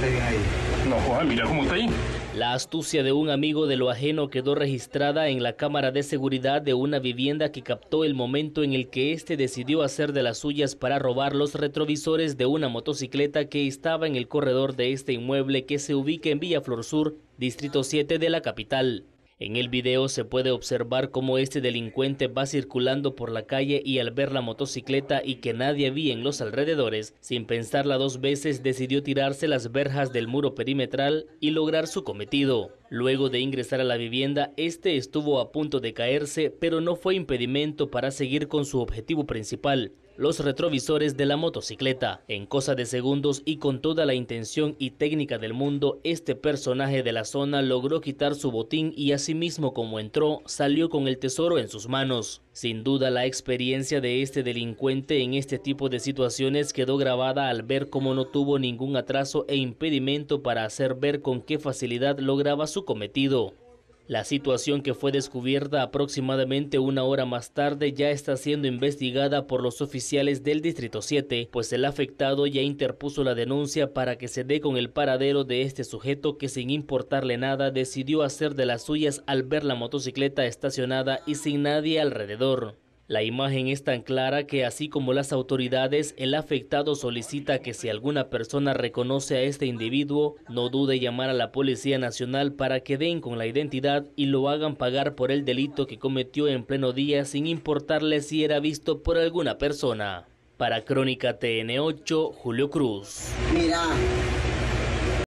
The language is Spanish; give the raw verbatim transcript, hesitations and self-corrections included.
esté bien ahí. No, joder, mira cómo está ahí. La astucia de un amigo de lo ajeno quedó registrada en la cámara de seguridad de una vivienda que captó el momento en el que éste decidió hacer de las suyas para robar los retrovisores de una motocicleta que estaba en el corredor de este inmueble que se ubica en Villa Flor Sur, Distrito siete de la capital. En el video se puede observar cómo este delincuente va circulando por la calle y al ver la motocicleta y que nadie vi en los alrededores, sin pensarla dos veces decidió tirarse las verjas del muro perimetral y lograr su cometido. Luego de ingresar a la vivienda, este estuvo a punto de caerse, pero no fue impedimento para seguir con su objetivo principal, los retrovisores de la motocicleta. En cosa de segundos y con toda la intención y técnica del mundo, este personaje de la zona logró quitar su botín y asimismo como entró, salió con el tesoro en sus manos. Sin duda la experiencia de este delincuente en este tipo de situaciones quedó grabada al ver cómo no tuvo ningún atraso e impedimento para hacer ver con qué facilidad lograba su cometido. La situación, que fue descubierta aproximadamente una hora más tarde, ya está siendo investigada por los oficiales del Distrito siete, pues el afectado ya interpuso la denuncia para que se dé con el paradero de este sujeto que, sin importarle nada, decidió hacer de las suyas al ver la motocicleta estacionada y sin nadie alrededor. La imagen es tan clara que, así como las autoridades, el afectado solicita que si alguna persona reconoce a este individuo, no dude llamar a la Policía Nacional para que den con la identidad y lo hagan pagar por el delito que cometió en pleno día, sin importarle si era visto por alguna persona. Para Crónica T N ocho, Julio Cruz. Mira.